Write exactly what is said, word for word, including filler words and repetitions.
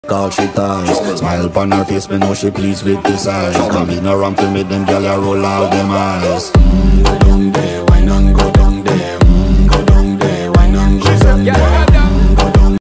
all she ties. Smile upon her face, me know she pleased with this eyes. Come in around to me, them gyal a roll out them eyes.